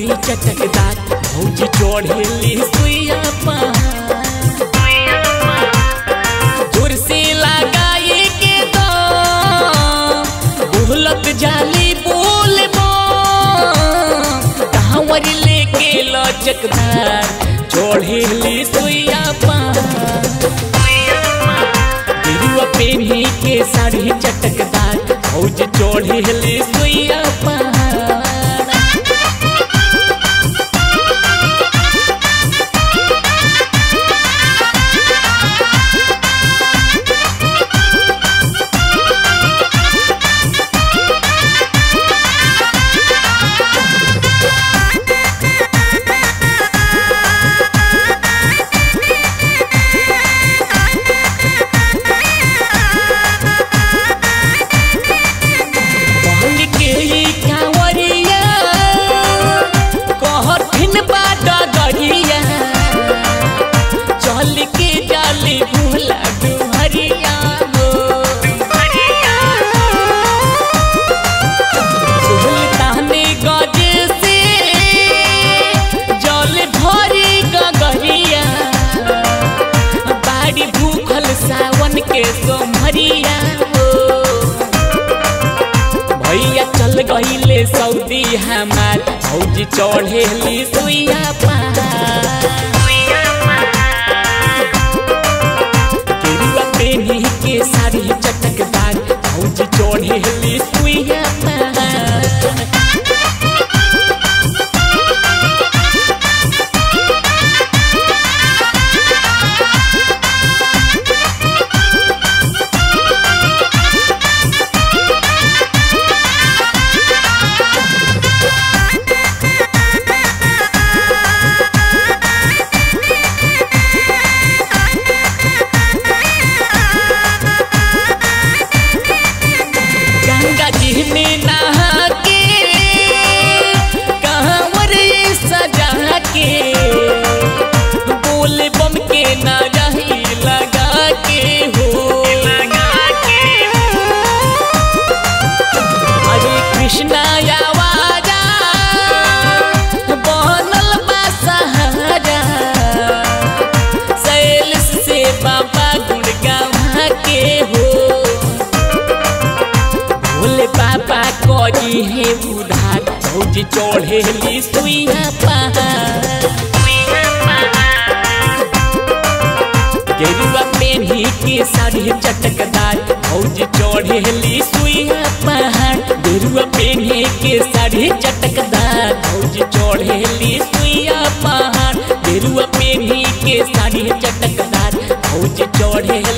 चटकदार भौजी चढ़ेली सुइया पहाड़ जोर से लगाए के बोलत जाली बोल कांवर लेके लचकदार चढ़ेली सुइया पहाड़ गेरुआ पेन्ही के साड़ी चटकदार भौजी चढ़ेली सुइया पहाड़ भैया चल गईले सऊदी हमार भौजी चढ़ेली सुइया पहाड़ गेरुआ पेन्ही के साड़ी चटकदार भौजी चढ़ेली सुइया पहाड़ उधार भौजी चढ़ेली सुइया पहाड़ गेरुआ पेन्ही के साड़ी चटकदार भौजी चढ़ेली सुइया पहाड़ गेरुआ पेन्ही के साड़ी चटकदार भौजी चढ़ेली सुइया पहाड़ गेरुआ पेन्ही के साड़ी चटकदार भौजी चढ़े